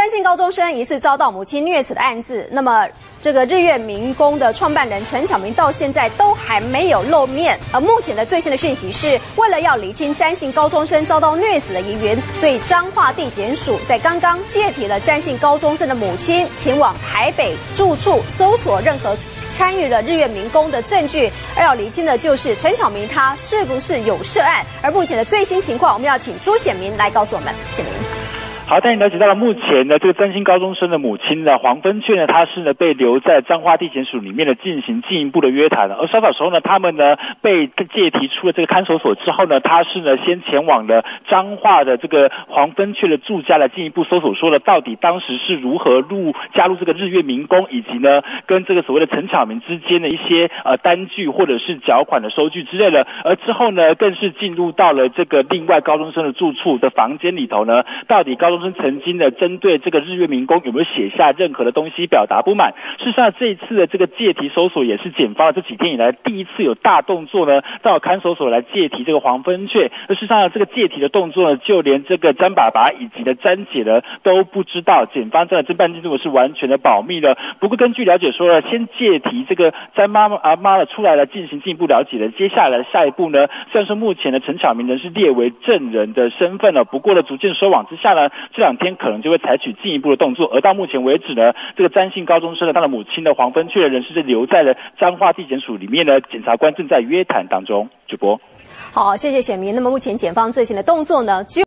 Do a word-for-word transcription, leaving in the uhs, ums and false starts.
詹姓高中生疑似遭到母亲虐死的案子，那么这个日月民工的创办人陈巧明到现在都还没有露面。而目前的最新的讯息是，为了要厘清詹姓高中生遭到虐死的疑云，所以彰化地检署在刚刚借提了詹姓高中生的母亲前往台北住处搜索任何参与了日月民工的证据，而要厘清的就是陈巧明他是不是有涉案。而目前的最新情况，我们要请朱显明来告诉我们。显明。 好，带你了解到了目前呢，这个詹姓高中生的母亲呢，黄芬雀呢，她是呢被留在彰化地检署里面呢进行进一步的约谈。而稍早时候呢，他们呢被借提出了这个看守所之后呢，他是呢先前往了彰化的这个黄芬雀的住家来进一步搜索，说了到底当时是如何入加入这个日月民工，以及呢跟这个所谓的陈巧明之间的一些呃单据或者是缴款的收据之类的。而之后呢，更是进入到了这个另外高中生的住处的房间里头呢，到底高中生曾经呢针对这个日月民工有没有写下任何的东西表达不满。事实上，这一次的这个借题搜索也是检方这几天以来第一次有大动作呢，到看守所来借题这个黄芬雀。而事实上，这个借题的动作呢，就连这个詹爸爸以及的詹姐呢都不知道，检方这个侦办进度是完全的保密的。不过根据了解说呢，先借题这个詹妈妈啊妈的出来了进行进一步了解的，接下来的下一步呢，虽然说目前的陈巧明人是列为证人的身份了，不过呢逐渐收网之下呢，这两天可能就会采取进一步的动作。而到目前为止呢，这个詹姓高中生的他的母亲的黄芬雀的人是留在了彰化地检署里面呢，检察官正在约谈当中。主播， 好，谢谢显明。那么目前检方最新的动作呢？